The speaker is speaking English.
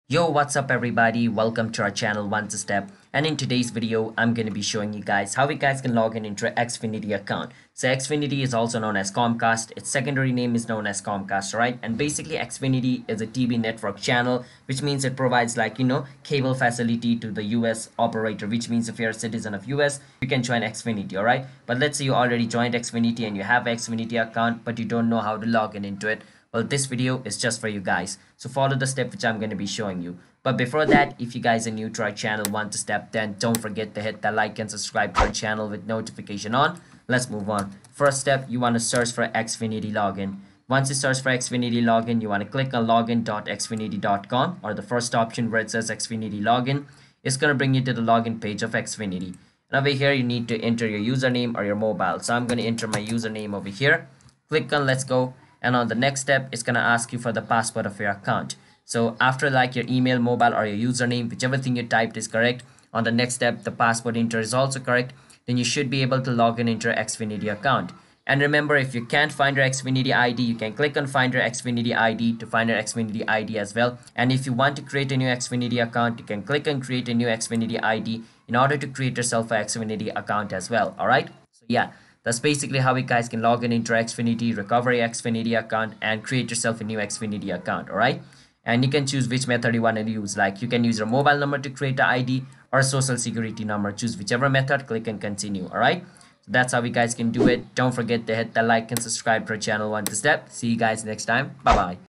Yo, what's up everybody? Welcome to our channel One Step. And in today's video, I'm going to be showing you guys how you guys can log in into an Xfinity account. So Xfinity is also known as Comcast. Its secondary name is known as Comcast, right? And basically Xfinity is a TV network channel, which means it provides cable facility to the US operator, which means if you're a citizen of US, you can join Xfinity, all right? But let's say you already joined Xfinity and you have an Xfinity account, but you don't know how to log in into it. Well, this video is just for you guys, so follow the step which I'm going to be showing you. But before that, if you guys are new to our channel, want to step, then don't forget to hit that like and subscribe to our channel with notification on. Let's move on. First step, you want to search for Xfinity login. Once you search for Xfinity login, you want to click on login.xfinity.com, or the first option where it says Xfinity login. It's going to bring you to the login page of Xfinity. And over here, you need to enter your username or your mobile. So I'm going to enter my username over here. Click on let's go. And on the next step, it's going to ask you for the password of your account. So after your email, mobile, or your username, whichever thing you typed is correct, on the next step, the password enter is also correct, then you should be able to log in into your Xfinity account. And remember, if you can't find your Xfinity ID, you can click on find your Xfinity ID to find your Xfinity ID as well. And if you want to create a new Xfinity account, you can click on create a new Xfinity ID in order to create yourself an Xfinity account as well. All right. So yeah. That's basically how you guys can log in into Xfinity, recover your Xfinity account, and create yourself a new Xfinity account, alright? And you can choose which method you want to use. Like you can use your mobile number to create an ID or a social security number. Choose whichever method, click and continue, alright? So that's how you guys can do it. Don't forget to hit the like and subscribe to our channel One Step. See you guys next time. Bye-bye.